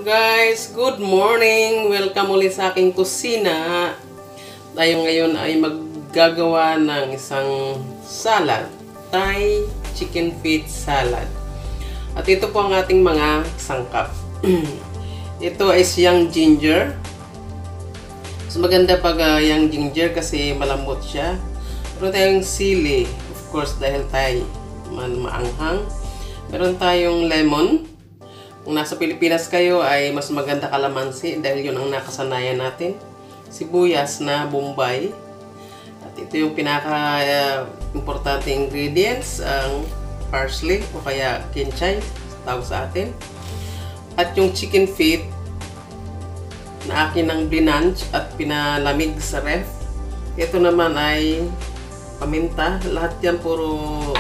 Guys, good morning! Welcome ulit sa aking kusina. Tayo ngayon ay maggagawa ng isang salad. Thai chicken feet salad. At ito po ang ating mga sangkap. Ito is young ginger. Mas maganda pag young ginger kasi malambot siya. Meron tayong sili. Of course, dahil Thai maanghang. Meron tayong lemon. Kung nasa Pilipinas kayo ay mas maganda kalamansi dahil yun ang nakasanayan natin. Sibuyas na Bombay. At ito yung pinaka-importante ingredients, ang parsley o kaya kinchay, tawag sa atin. At yung chicken feet na akin ng blinange at pinalamig sa ref. Ito naman ay paminta. Lahat yan puro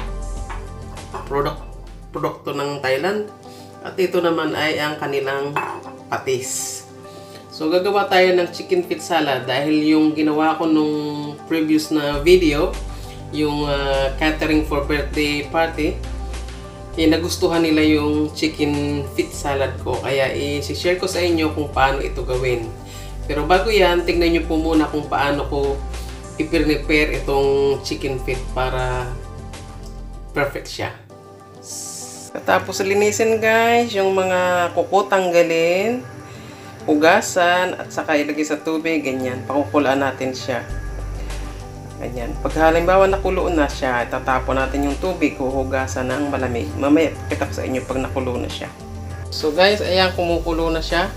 produkto ng Thailand. At ito naman ay ang kanilang patis. So, gagawa tayo ng chicken feet salad dahil yung ginawa ko nung previous na video, yung catering for birthday party, nagustuhan nila yung chicken feet salad ko. Kaya i-share ko sa inyo kung paano ito gawin. Pero bago yan, tignan nyo po muna kung paano ko i-prepare itong chicken feet para perfect siya. Tapos linisin guys, yung mga kuko tanggalin, hugasan, at saka ilagay sa tubig, ganyan. Pakukulaan natin siya. Ganyan. Pag halimbawa nakulo na siya, tatapon natin yung tubig, huhugasan ng malamig. Mamaya pakita ko sa inyo pag nakulo na siya. So guys, ayan, kumukulo na siya.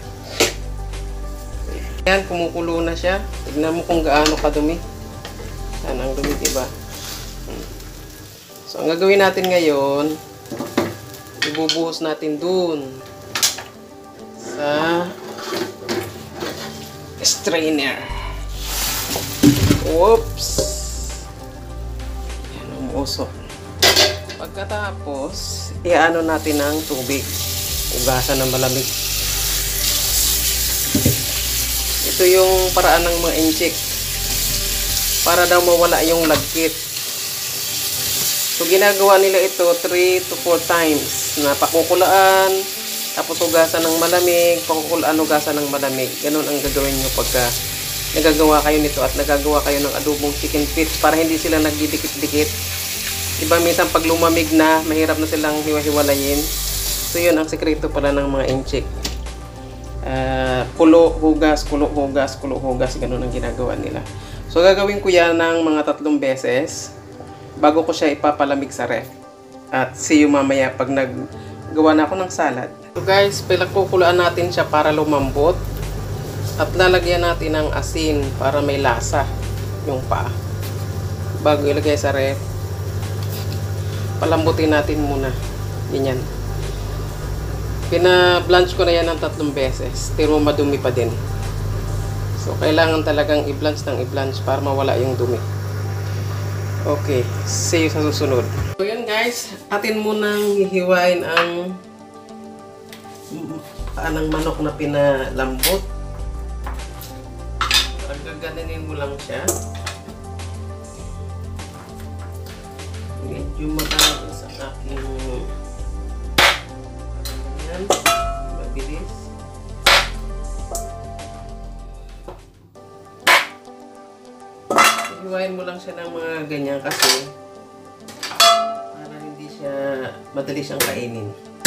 Ayan, kumukulo na siya. Tignan mo kung gaano kadumi. Ayan, ang dumi, diba? So ang gagawin natin ngayon, ibubuhos natin dun sa strainer. Oops! Yan, umuusok. Pagkatapos, iano natin ng tubig. Ugasan ng malamig. Ito yung paraan ng mga inchik. Para daw mawala yung lagkit. So, ginagawa nila ito 3 to 4 times na pakukulaan, tapos hugasan ng malamig, pakukulaan, hugasan ng malamig. Ganun ang gagawin nyo pagka nagagawa kayo nito at nagagawa kayo ng adobong chicken feet para hindi sila nagdidikit-dikit. Diba, minsan pag lumamig na, mahirap na silang hiwa-hiwalayin. So, yun ang sekreto pala ng mga inchik. Kulo, hugas, kulo, hugas, kulo, hugas. Ganun ang ginagawa nila. So, gagawin ko yan ng mga 3 beses bago ko siya ipapalamig sa ref. At see you mamaya pag naggawa na ako ng salad. So guys, pinagkukulaan natin siya para lumambot. At lalagyan natin ng asin para may lasa yung paa. Bago ilagay sa ref, palambutin natin muna. Ganyan. Pina-blanch ko na yan ng 3 beses. Pero madumi pa din. So kailangan talagang i-blanch ng i-blanch para mawala yung dumi. Okay, see you sa susunod. So yun guys, atin munang hihiwain ang paanang manok na pinalambot. Gaganin mo lang siya. Medyo matawag sa aking yan, mabilis. Hiwain mo lang siya ng mga ganyan kasi para hindi siya madali siyang kainin.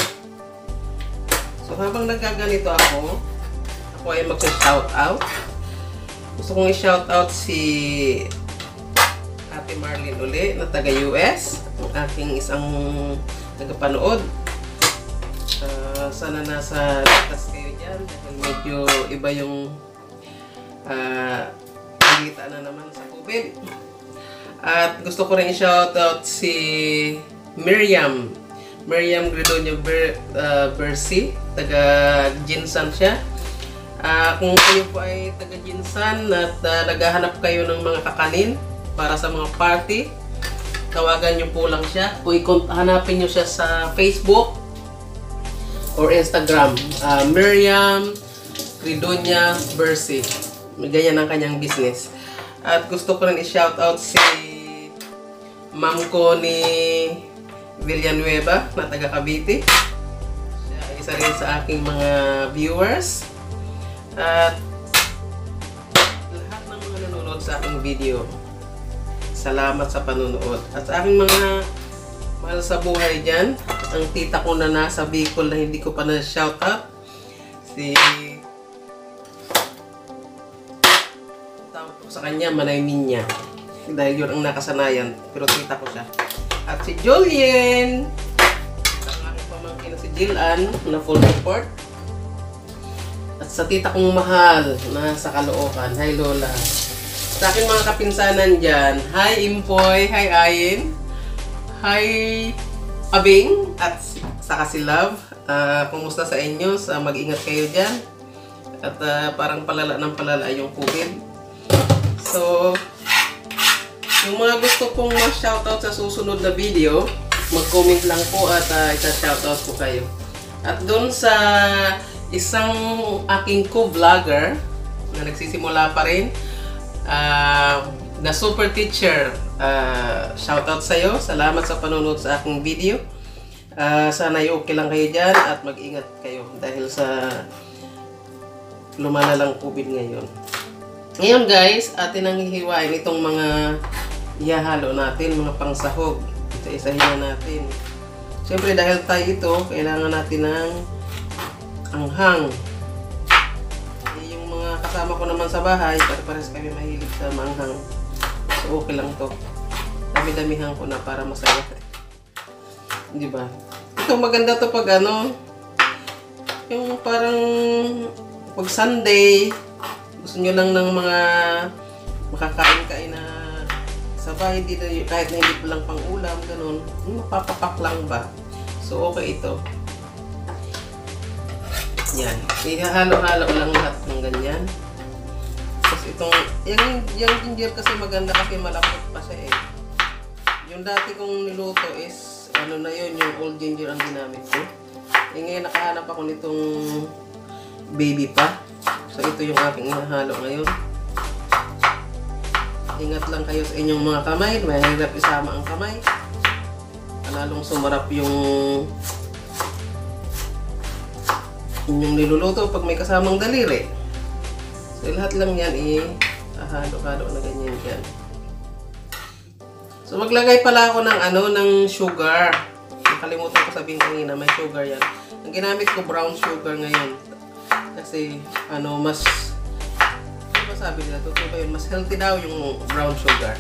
So habang nagkaganito ako ay magsa-shout out. Gusto kong i-shout out si Ate Marlene uli na taga US, ang aking isang tagapanood. Sana nasa ligtas kayo dyan dahil medyo iba yung kita na naman sa COVID. At gusto ko rin i-shoutout si Miriam Gridonio Bersi, taga Jinsan siya. Kung kayo po ay taga Jinsan at naghahanap kayo ng mga kakanin para sa mga party, tawagan nyo po lang siya. Kung hanapin nyo siya sa Facebook or Instagram, Miriam Gridonio Bersi. Ganyan ang kanyang business. At gusto ko rin i-shoutout si Ma'am ko ni Villanueva na taga Cavite. Siya is isa rin sa aking mga viewers. At lahat ng mga nanonood sa aking video, salamat sa panonood. At sa aking mga mahal sa buhay dyan, ang tita ko na nasa Bicol na hindi ko pa na-shout out, si tawag ko sa kanya, Manay Minya. Dahil yun ang nakasanayan, pero tita ko siya. At si Julien, ang aking pamangkin na si Jilan, na full support. At sa tita kong mahal na sa Caloocan, hi Lola. Sa aking mga kapinsanan dyan, hi Impoy, hi Ayin, hi Abing, at saka si Love. Kumusta sa inyo? Mag-ingat kayo dyan. At parang palala ng palala yung COVID. So, yung mga gusto kong ma-shoutout sa susunod na video, mag-comment lang po at isa-shoutout po kayo. At doon sa isang aking co-vlogger na nagsisimula pa rin, na super teacher, shoutout sa'yo. Salamat sa panonood sa aking video. Sana ay okay lang kayo dyan at mag-ingat kayo dahil sa lumalalang COVID ngayon. Ngayon guys, atin ang hihiwain itong mga ihahalo natin, mga pangsahog. Isa-isahin na natin. Siyempre dahil tayo ito, kailangan natin ng anghang. Yung mga kasama ko naman sa bahay, parehas kami mahilig sa manghang. So okay lang to. Dami-damihan ko na para masaya. Di ba? Ito maganda to pag ano, yung parang pag Sunday, gusto nyo lang ng mga makakain-kain na sabay, kahit na hindi pa lang pang ulam, ganun. Mapapapak lang ba? So, okay ito. Yan. Ihahalo-halo lang lahat ng ganyan. Tapos itong, yung ginger kasi maganda kasi malambot pa siya eh. Yung dati kong niluto is, ano na yun, yung old ginger ang ginamit ko. Eh ngayon nakahanap ako nitong baby pa. So, ito yung aking ihahalo ngayon. Ingat lang kayo sa inyong mga kamay. Mahirap isama ang kamay. Lalong sumarap yung inyong niluluto pag may kasamang daliri. So lahat lang yan halo-halo na ganyan dyan. So maglagay pala ako ng ng sugar. Nakalimutan ko sabihin kanina, may sugar yan. Ang ginamit ko brown sugar ngayon. Kasi mas sabi nila, totoo ba yun? Mas healthy daw yung brown sugar.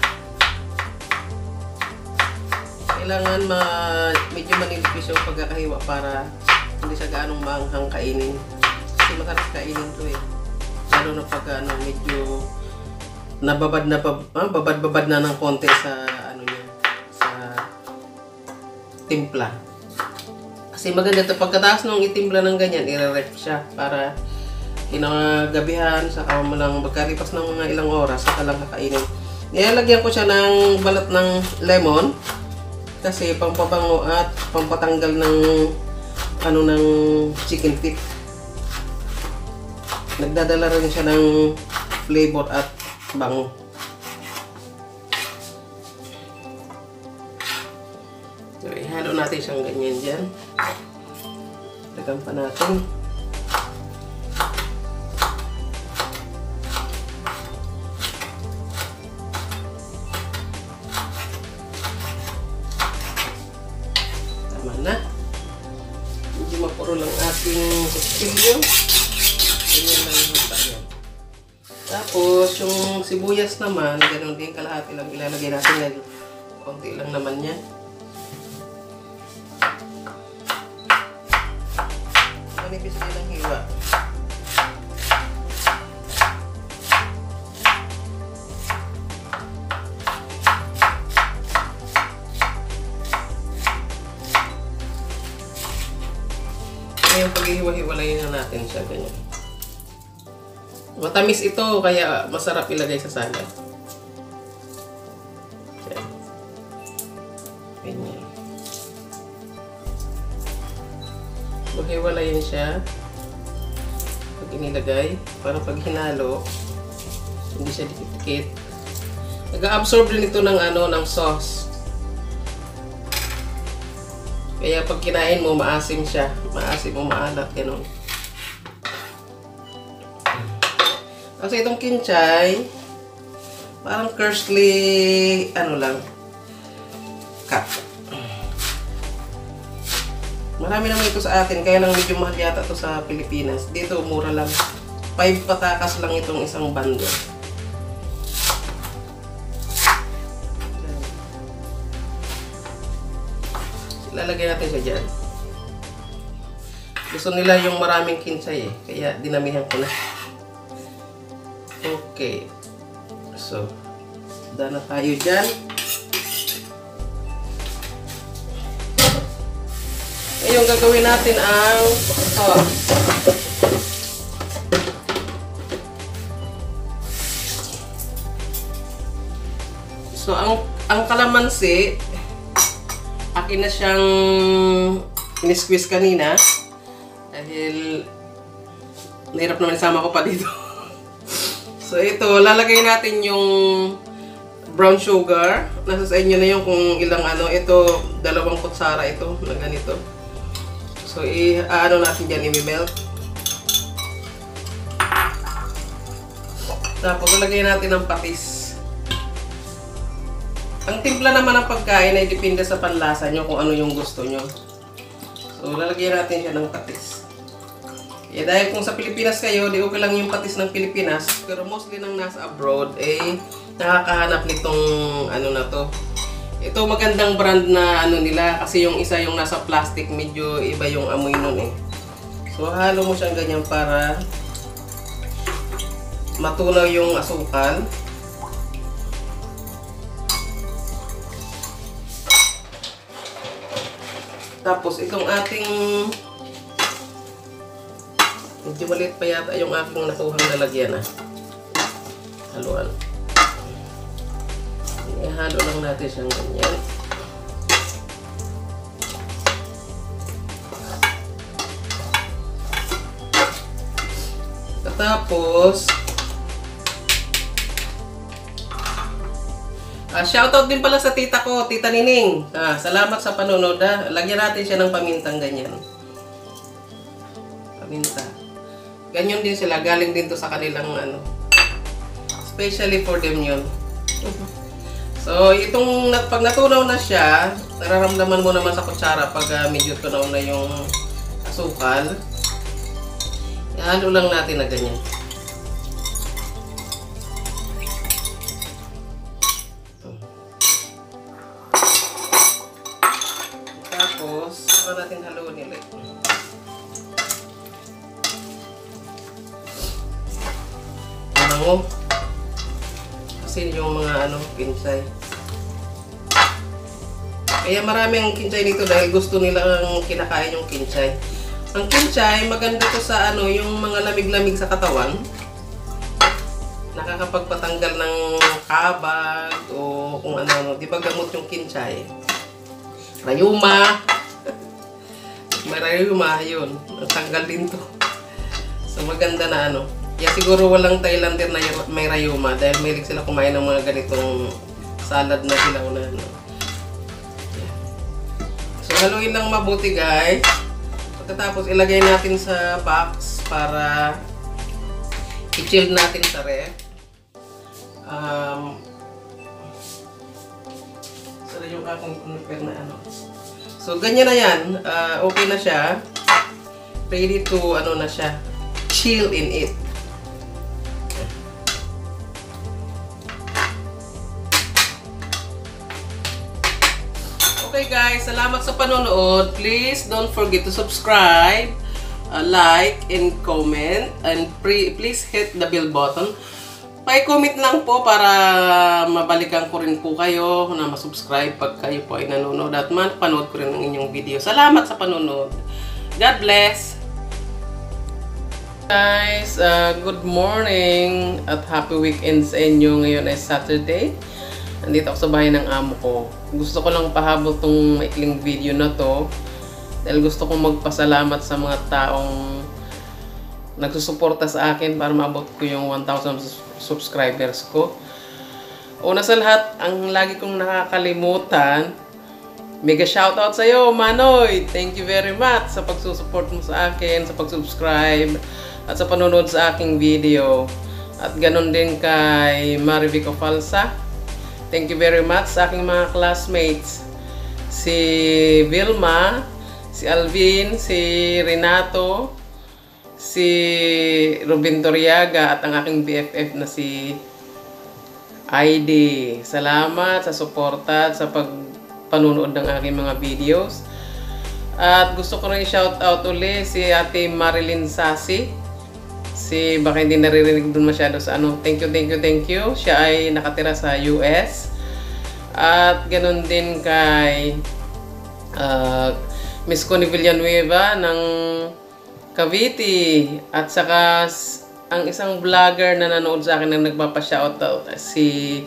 Kailangan medyo manipis yung pagkakahiwa para hindi siya gaanong maanghang kainin. Kasi masarap kainin to eh. Lalo na pag medyo babad na ng konti sa sa timpla. Kasi maganda ito, pagkataas nung itimpla ng ganyan, i-ref siya para kinagabihan, saka malang magkalipas ng mga ilang oras, saka lang kakainin. Nilalagyan ko siya ng balat ng lemon kasi pampabango at pampatanggal ng ng chicken feet. Nagdadala rin siya ng flavor at bango. So, ihalo natin siyang ganyan dyan. Lagyan pa natin. Na. Medyo mapuro lang ating kutsilyo. Ganyan lang yung hata niya. Tapos, yung sibuyas naman, ganun din kalahati lang ilalagay natin dahil konti lang naman yan. Manipis din ang hiwa. Ngayon, pag-ihiwa-hiwalayin na natin siya, ganyan. Matamis ito, kaya masarap ilagay sa salad. Ganyan. Hiwalayin siya pag inilagay, para pag hinalo, hindi siya dikit-dikit. Nag-absorb din ito ng ng sauce. Kaya pag kinain mo, maasim siya. Maasim o maalat, gano'n. Kasi itong kinchay, parang cursedly, ano lang, cut. Marami naman ito sa atin, kaya lang medyo mahal yata ito sa Pilipinas. Dito, mura lang. 5 patakas lang itong isang bundle. Lalagay natin siya dyan. Gusto nila yung maraming kinchay eh, kaya dinamihan ko na. Okay. So, dana tayo dyan. Ngayon, gagawin natin ang sauce. So, ang kalamansi, akin na siyang in-squeeze kanina. Dahil, nahirap naman isama ko pa dito. So, ito, lalagay natin yung brown sugar. Nasa sa inyo na yung kung ilang ano. Ito, 2 kutsara ito na ganito. So, ano natin dyan, i-melt. Tapos, lalagay natin ang patis. Ang timpla naman ng pagkain ay depende sa panlasa nyo kung ano yung gusto nyo. So, lalagyan natin siya ng patis. Kaya dahil kung sa Pilipinas kayo, di okay lang yung patis ng Pilipinas. Pero mostly nang nasa abroad, nakakahanap nitong ano na to. Ito magandang brand na ano nila. Kasi yung isa yung nasa plastic, medyo iba yung amoy nun eh. So, halo mo siyang ganyan para matunaw yung asukal. Tapos, itong ating medyo maliit pa yata yung aking nakuhang lalagyan haluan. Ihalo lang natin siyang ganyan. Tapos, shoutout din pala sa tita ko, Tita Nining. Salamat sa panonood. Lagyan natin siya ng pamintang ganyan. Paminta. Ganyan din sila. Galing din to sa kanilang ano. Especially for them yun. So, itong pag natunaw na siya, nararamdaman mo naman sa kutsara pag medyo tunaw na yung asukal. Ihalo lang natin na ganyan. Saka natin haluan nila. Mango. Kasi yung mga ano, kinchay. Kaya maraming kinchay dito dahil gusto nilang kinakain yung kinchay. Ang kinchay, maganda to sa ano, yung mga lamig-lamig sa katawan. Nakakapagpatanggal ng kabag o kung ano-ano. Di ba gamot yung kinchay? Rayuma. May rayuma, yun. Tanggal din to. So, maganda na ano. Kaya siguro walang Thailander na may rayuma dahil mahilig sila kumain ng mga ganitong salad na hilaw na ano. So, haluin lang mabuti guys. Pagkatapos, ilagay natin sa box para i-chill natin sa ref. Sara yung aking prepare na ano. So, ganyan na yan. Okay na siya. Ready to, ano na siya, chill in it. Okay guys, salamat sa panonood. Please don't forget to subscribe, like, and comment. And please hit the bell button. Pa-comment lang po para mabalikan ko rin po kayo na masubscribe pag kayo po ay nanonood at mapanood ko rin ang inyong video. Salamat sa panonood. God bless! Guys, good morning at happy weekend sa inyo. Ngayon ay Saturday. Nandito ako sa bahay ng amo ko. Gusto ko lang pahabol tong maikling video na to dahil gusto kong magpasalamat sa mga taong nagsusuporta sa akin para maabot ko yung 1,000 subscribers ko. Una sa lahat, ang lagi kong nakakalimutan, Mega shoutout sa'yo, Manoy! Thank you very much sa pagsusupport mo sa akin, sa pag-subscribe, at sa panonood sa aking video. At ganon din kay Marivico Falsa. Thank you very much sa aking mga classmates. Si Vilma, si Alvin, si Renato, si Ruben Toriaga, at ang aking BFF na si ID. Salamat sa suporta at sa pagpanunood ng aking mga videos. At gusto ko rin i-shoutout uli si Ate Marilyn Sasi. Baka hindi naririnig dun masyado sa ano. Thank you. Siya ay nakatira sa US. At ganun din kay Miss Connie Villanueva ng Cavite. At saka ang isang vlogger na nanood sa akin na nagpapa-shoutout si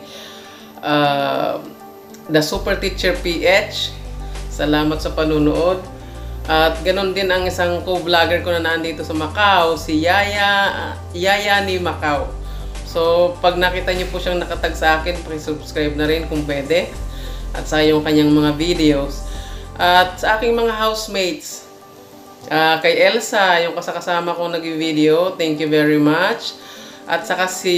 The Super Teacher PH. Salamat sa panunood. At ganoon din ang isang co-vlogger ko na nandito sa Macau, si Yaya ni Macau. So, pag nakita niyo po siyang nakatag sa akin, subscribe na rin kung pwede. At sa yung kanyang mga videos. At sa aking mga housemates, kay Elsa, yung kasama kong nag-video, thank you very much. At saka si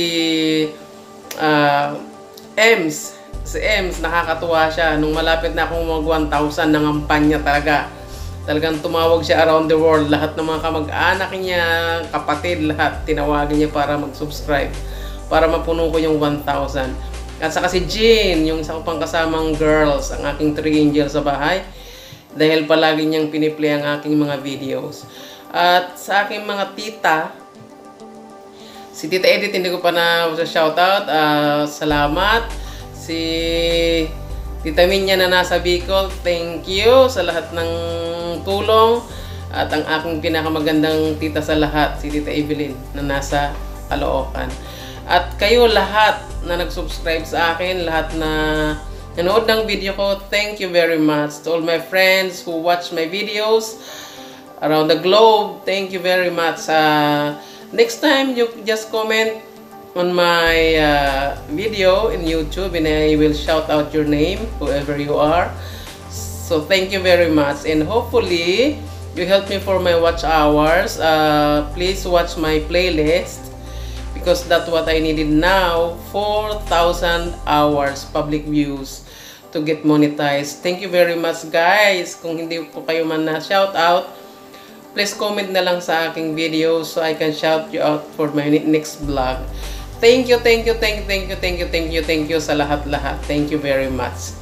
Ems. Si Ems, nakakatuwa siya. Nung malapit na akong mag 1,000, nangampan niya talaga. Talagang tumawag siya around the world. Lahat ng mga kamag-anak niya, kapatid, lahat tinawagan niya para mag-subscribe. Para mapuno ko yung 1,000. At saka si Jean, yung isa ko pang kasamang girls, ang aking 3 angels sa bahay. Dahil palagi niyang piniplay ang aking mga videos. At sa aking mga tita, si Tita Edith hindi ko pa na shoutout. Salamat. Si Tita Minya na nasa Bicol, thank you sa lahat ng tulong. At ang aking pinakamagandang tita sa lahat, si Tita Evelyn na nasa Caloocan. At kayo lahat na nag-subscribe sa akin, lahat na nanood ng video ko, thank you very much. To all my friends who watch my videos around the globe, thank you very much. Next time, you just comment on my video in YouTube and I will shout out your name, whoever you are. So thank you very much, and hopefully you help me for my watch hours. Please watch my playlist because that's what I needed now. 4,000 hours public views to get monetized. Thank you very much, guys. Kung hindi po kayo man na shout out, please comment na lang sa aking video so I can shout you out for my next vlog. Thank you sa lahat-lahat. Thank you very much.